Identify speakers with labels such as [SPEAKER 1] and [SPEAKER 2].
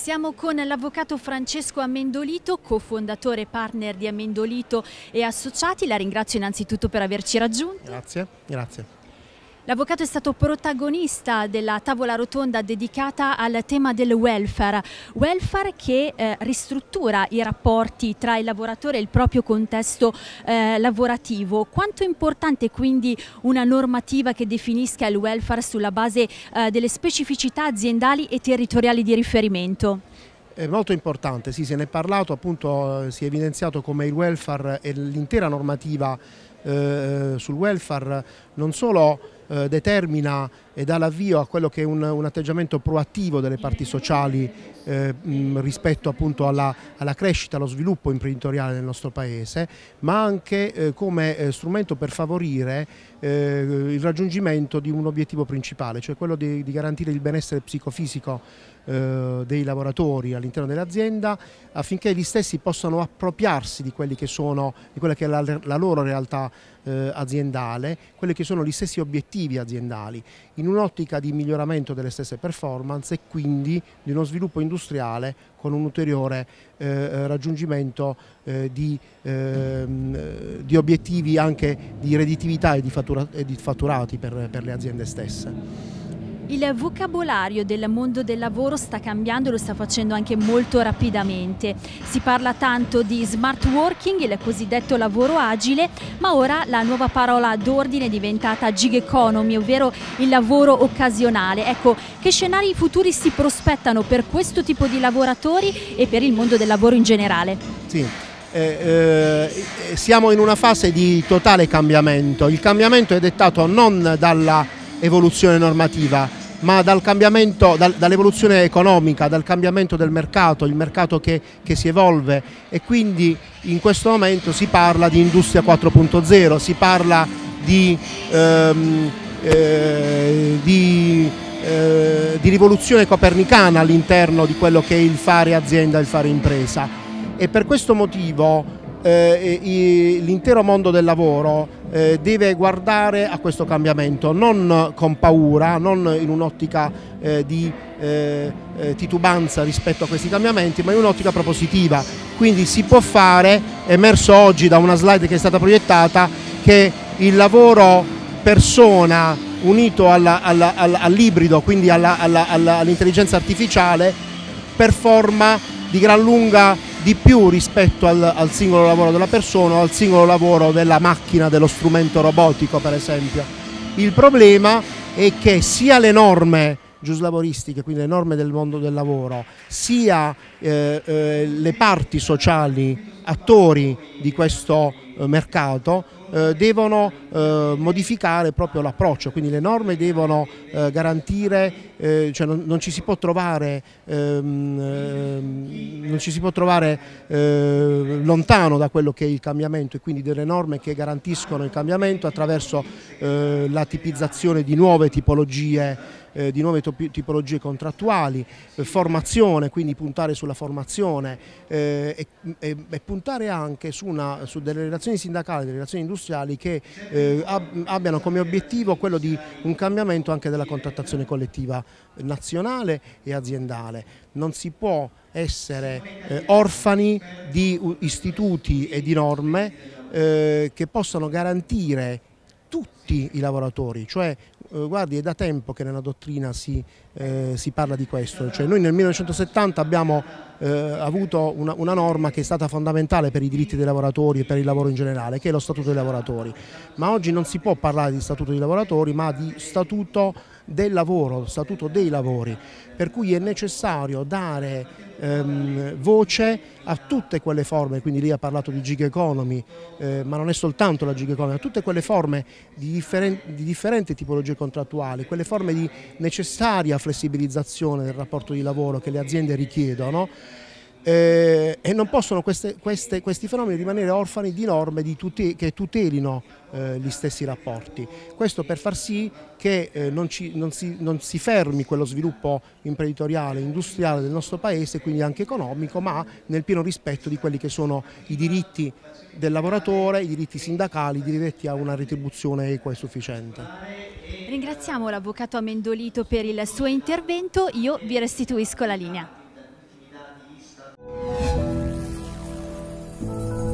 [SPEAKER 1] Siamo con l'avvocato Francesco Amendolito, cofondatore e partner di Amendolito e Associati. La ringrazio innanzitutto per averci raggiunto.
[SPEAKER 2] Grazie.
[SPEAKER 1] L'avvocato è stato protagonista della tavola rotonda dedicata al tema del welfare che ristruttura i rapporti tra il lavoratore e il proprio contesto lavorativo. Quanto è importante quindi una normativa che definisca il welfare sulla base delle specificità aziendali e territoriali di riferimento?
[SPEAKER 2] È molto importante, sì, se ne è parlato, appunto si è evidenziato come il welfare e l'intera normativa sul welfare non solo determina e dà l'avvio a quello che è un atteggiamento proattivo delle parti sociali rispetto appunto alla crescita, allo sviluppo imprenditoriale nel nostro paese, ma anche come strumento per favorire il raggiungimento di un obiettivo principale, cioè quello di garantire il benessere psicofisico dei lavoratori all'interno dell'azienda, affinché gli stessi possano appropriarsi di quella che è la loro realtà aziendale, quelli che sono gli stessi obiettivi aziendali, in un'ottica di miglioramento delle stesse performance e quindi di uno sviluppo industriale con un ulteriore raggiungimento di obiettivi anche di redditività e di fatturati per le aziende stesse.
[SPEAKER 1] Il vocabolario del mondo del lavoro sta cambiando e lo sta facendo anche molto rapidamente. Si parla tanto di smart working, il cosiddetto lavoro agile, ma ora la nuova parola d'ordine è diventata gig economy, ovvero il lavoro occasionale. Ecco, che scenari futuri si prospettano per questo tipo di lavoratori e per il mondo del lavoro in generale?
[SPEAKER 2] Sì. Siamo in una fase di totale cambiamento. Il cambiamento è dettato non dalla evoluzione normativa, ma dal cambiamento, dall'evoluzione economica, dal cambiamento del mercato, il mercato che si evolve, e quindi in questo momento si parla di industria 4.0, si parla di rivoluzione copernicana all'interno di quello che è il fare azienda e il fare impresa, e per questo motivo l'intero mondo del lavoro deve guardare a questo cambiamento non con paura, non in un'ottica di titubanza rispetto a questi cambiamenti, ma in un'ottica propositiva. Quindi si può fare, è emerso oggi da una slide che è stata proiettata, che il lavoro persona unito all'ibrido, quindi all'intelligenza artificiale, performa di gran lunga di più rispetto al singolo lavoro della persona o al singolo lavoro della macchina, dello strumento robotico per esempio. Il problema è che sia le norme giuslavoristiche, quindi le norme del mondo del lavoro, sia le parti sociali, attori di questo mercato, devono modificare proprio l'approccio, quindi le norme devono garantire, cioè non ci si può trovare lontano da quello che è il cambiamento, e quindi delle norme che garantiscono il cambiamento attraverso la tipizzazione di nuove tipologie contrattuali, formazione, quindi puntare sulla formazione e puntare anche su delle relazioni sindacali, delle relazioni industriali che abbiano come obiettivo quello di un cambiamento anche della contrattazione collettiva nazionale e aziendale. Non si può essere orfani di istituti e di norme che possano garantire tutti i lavoratori, cioè guardi, è da tempo che nella dottrina si parla di questo, cioè noi nel 1970 abbiamo avuto una norma che è stata fondamentale per i diritti dei lavoratori e per il lavoro in generale, che è lo Statuto dei lavoratori, ma oggi non si può parlare di Statuto dei lavoratori, ma di Statuto del lavoro, Statuto dei lavori, per cui è necessario dare voce a tutte quelle forme, quindi lei ha parlato di gig economy, ma non è soltanto la gig economy, a tutte quelle forme di differenti tipologie contrattuali, quelle forme di necessaria flessibilizzazione del rapporto di lavoro che le aziende richiedono, e non possono questi fenomeni rimanere orfani di norme che tutelino gli stessi rapporti. Questo per far sì che non si fermi quello sviluppo imprenditoriale, industriale del nostro Paese, quindi anche economico, ma nel pieno rispetto di quelli che sono i diritti del lavoratore, i diritti sindacali, diretti a una retribuzione equa e sufficiente.
[SPEAKER 1] Ringraziamo l'avvocato Amendolito per il suo intervento, io vi restituisco la linea. Ciao.